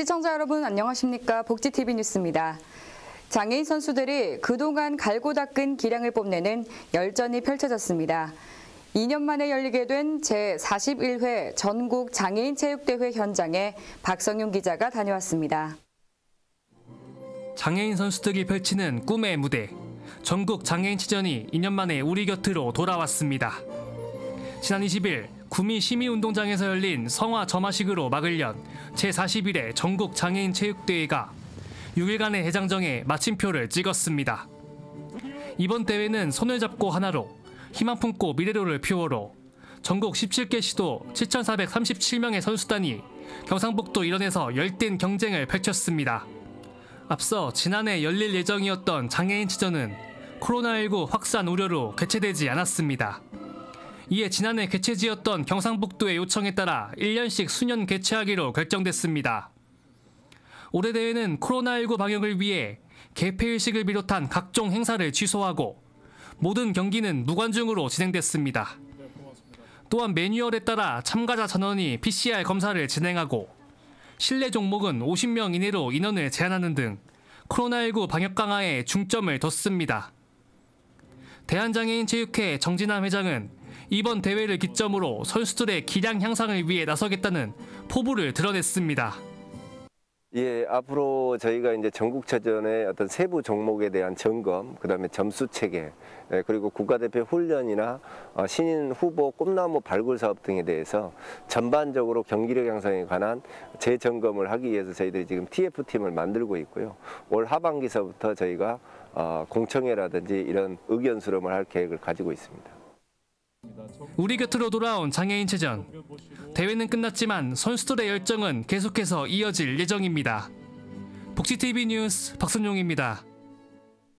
시청자 여러분 안녕하십니까? 복지TV 뉴스입니다. 장애인 선수들이 그동안 갈고 닦은 기량을 뽐내는 열전이 펼쳐졌습니다. 2년 만에 열리게 된 제41회 전국 장애인 체육대회 현장에 박성윤 기자가 다녀왔습니다. 장애인 선수들이 펼치는 꿈의 무대, 전국 장애인치전이 2년 만에 우리 곁으로 돌아왔습니다. 지난 20일 구미 시민운동장에서 열린 성화 점화식으로 막을 연 제41회 전국 장애인 체육대회가 6일간의 해장정에 마침표를 찍었습니다. 이번 대회는 손을 잡고 하나로, 희망 품고 미래로를 표어로 전국 17개 시도 7,437명의 선수단이 경상북도 일원에서 열띤 경쟁을 펼쳤습니다. 앞서 지난해 열릴 예정이었던 장애인치전은 코로나19 확산 우려로 개최되지 않았습니다. 이에 지난해 개최지였던 경상북도의 요청에 따라 1년씩 수년 개최하기로 결정됐습니다. 올해 대회는 코로나19 방역을 위해 개폐일식을 비롯한 각종 행사를 취소하고 모든 경기는 무관중으로 진행됐습니다. 또한 매뉴얼에 따라 참가자 전원이 PCR 검사를 진행하고 실내 종목은 50명 이내로 인원을 제한하는 등 코로나19 방역 강화에 중점을 뒀습니다. 대한장애인체육회 정진남 회장은 이번 대회를 기점으로 선수들의 기량 향상을 위해 나서겠다는 포부를 드러냈습니다. 예, 앞으로 저희가 이제 전국체전의 어떤 세부 종목에 대한 점검, 그다음에 점수 체계, 그리고 국가대표 훈련이나 신인 후보 꿈나무 발굴 사업 등에 대해서 전반적으로 경기력 향상에 관한 재점검을 하기 위해서 저희들이 지금 TF팀을 만들고 있고요. 올 하반기서부터 저희가 공청회라든지 이런 의견 수렴을 할 계획을 가지고 있습니다. 우리 곁으로 돌아온 장애인체전. 대회는 끝났지만 선수들의 열정은 계속해서 이어질 예정입니다. 복지TV 뉴스 박선용입니다.